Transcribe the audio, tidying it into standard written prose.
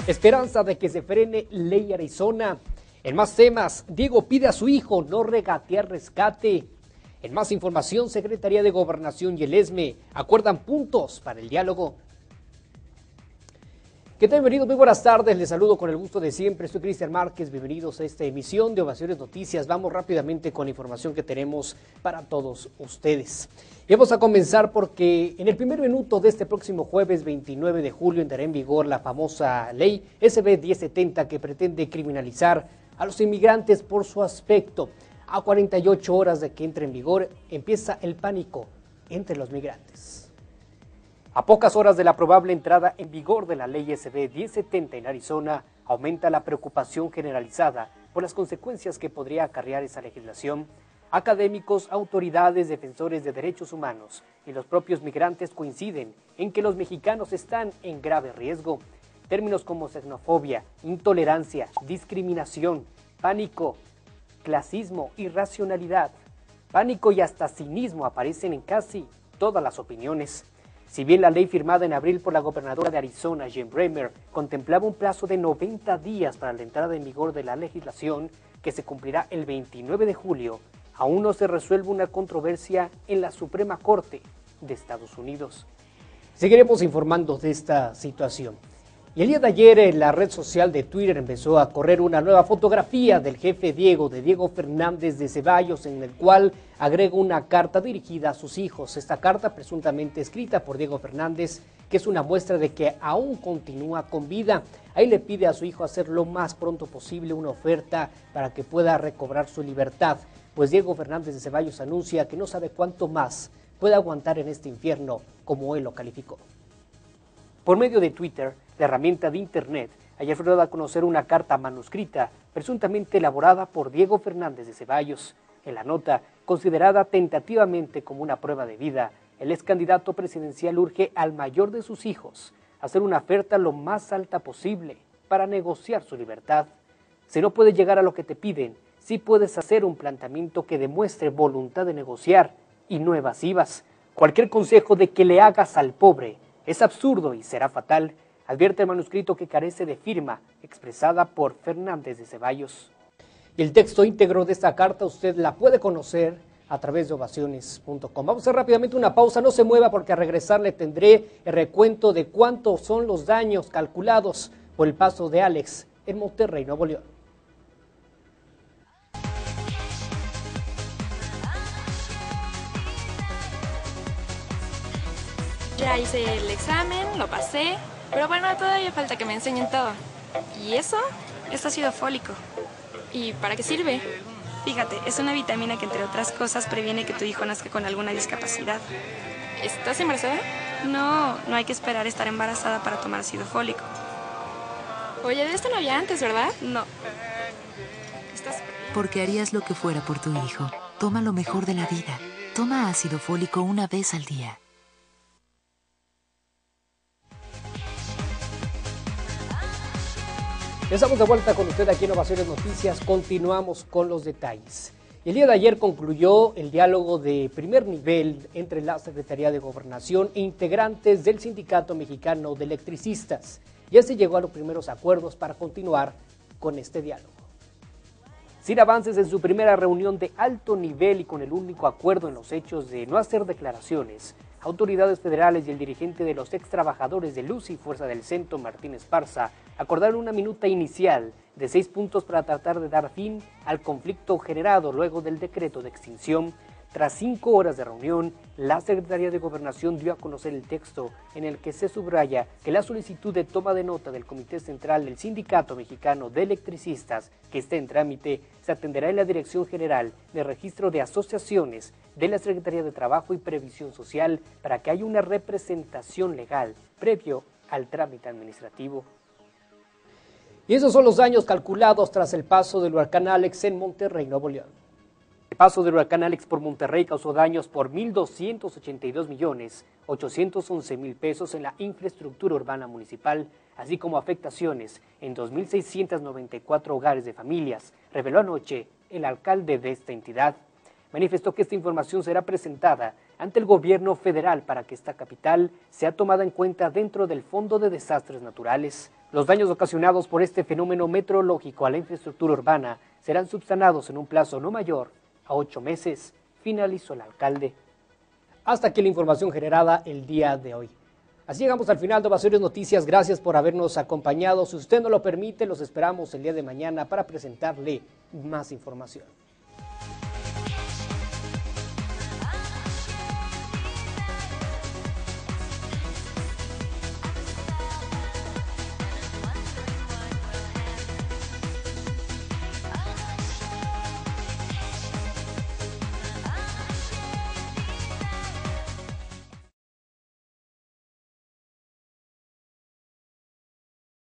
Esperanza de que se frene Ley Arizona. En más temas, Diego pide a su hijo no regatear rescate. En más información, Secretaría de Gobernación y el ESME acuerdan puntos para el diálogo. ¿Qué tal? Bienvenidos, muy buenas tardes, les saludo con el gusto de siempre, soy Cristian Márquez, bienvenidos a esta emisión de Ovaciones Noticias. Vamos rápidamente con la información que tenemos para todos ustedes. Y vamos a comenzar porque en el primer minuto de este próximo jueves 29 de julio entrará en vigor la famosa ley SB 1070 que pretende criminalizar a los inmigrantes por su aspecto. A 48 horas de que entre en vigor empieza el pánico entre los migrantes. A pocas horas de la probable entrada en vigor de la ley SB 1070 en Arizona, aumenta la preocupación generalizada por las consecuencias que podría acarrear esa legislación. Académicos, autoridades, defensores de derechos humanos y los propios migrantes coinciden en que los mexicanos están en grave riesgo. Términos como xenofobia, intolerancia, discriminación, pánico, clasismo, irracionalidad, pánico y hasta cinismo aparecen en casi todas las opiniones. Si bien la ley firmada en abril por la gobernadora de Arizona, Jen Bremer, contemplaba un plazo de 90 días para la entrada en vigor de la legislación, que se cumplirá el 29 de julio, aún no se resuelve una controversia en la Suprema Corte de Estados Unidos. Seguiremos informando de esta situación. Y el día de ayer en la red social de Twitter empezó a correr una nueva fotografía del jefe Diego Fernández de Ceballos, en el cual agrega una carta dirigida a sus hijos. Esta carta presuntamente escrita por Diego Fernández, que es una muestra de que aún continúa con vida. Ahí le pide a su hijo hacer lo más pronto posible una oferta para que pueda recobrar su libertad, pues Diego Fernández de Ceballos anuncia que no sabe cuánto más puede aguantar en este infierno, como él lo calificó. Por medio de Twitter, la herramienta de Internet, ayer fue dada a conocer una carta manuscrita, presuntamente elaborada por Diego Fernández de Ceballos. En la nota, considerada tentativamente como una prueba de vida, el ex candidato presidencial urge al mayor de sus hijos a hacer una oferta lo más alta posible para negociar su libertad. Si no puedes llegar a lo que te piden, sí puedes hacer un planteamiento que demuestre voluntad de negociar y no evasivas. Cualquier consejo de que le hagas al pobre es absurdo y será fatal, advierte el manuscrito que carece de firma expresada por Fernández de Ceballos. Y el texto íntegro de esta carta usted la puede conocer a través de ovaciones.com. Vamos a hacer rápidamente una pausa, no se mueva porque al regresar le tendré el recuento de cuántos son los daños calculados por el paso de Alex en Monterrey, Nuevo León. Ya hice el examen, lo pasé, pero bueno, todavía falta que me enseñen todo. ¿Y eso? Es ácido fólico. ¿Y para qué sirve? Fíjate, es una vitamina que entre otras cosas previene que tu hijo nazca con alguna discapacidad. ¿Estás embarazada? No hay que esperar estar embarazada para tomar ácido fólico. Oye, de esto no había antes, ¿verdad? No. Porque harías lo que fuera por tu hijo. Toma lo mejor de la vida. Toma ácido fólico una vez al día. Estamos de vuelta con usted aquí en Ovaciones Noticias, continuamos con los detalles. El día de ayer concluyó el diálogo de primer nivel entre la Secretaría de Gobernación e integrantes del Sindicato Mexicano de Electricistas. Ya se llegó a los primeros acuerdos para continuar con este diálogo. Sin avances en su primera reunión de alto nivel y con el único acuerdo en los hechos de no hacer declaraciones, autoridades federales y el dirigente de los ex trabajadores de Luz y Fuerza del Centro, Martín Esparza, acordaron una minuta inicial de 6 puntos para tratar de dar fin al conflicto generado luego del decreto de extinción. Tras 5 horas de reunión, la Secretaría de Gobernación dio a conocer el texto en el que se subraya que la solicitud de toma de nota del Comité Central del Sindicato Mexicano de Electricistas, que está en trámite, se atenderá en la Dirección General de Registro de Asociaciones de la Secretaría de Trabajo y Previsión Social para que haya una representación legal previo al trámite administrativo. Y esos son los daños calculados tras el paso del huracán Alex en Monterrey, Nuevo León. El paso del huracán Alex por Monterrey causó daños por 1.282.811.000 pesos en la infraestructura urbana municipal, así como afectaciones en 2.694 hogares de familias, reveló anoche el alcalde de esta entidad. Manifestó que esta información será presentada ante el gobierno federal para que esta capital sea tomada en cuenta dentro del Fondo de Desastres Naturales. Los daños ocasionados por este fenómeno meteorológico a la infraestructura urbana serán subsanados en un plazo no mayor a 8 meses, finalizó el alcalde. Hasta aquí la información generada el día de hoy. Así llegamos al final de Ovaciones Noticias. Gracias por habernos acompañado. Si usted no lo permite, los esperamos el día de mañana para presentarle más información.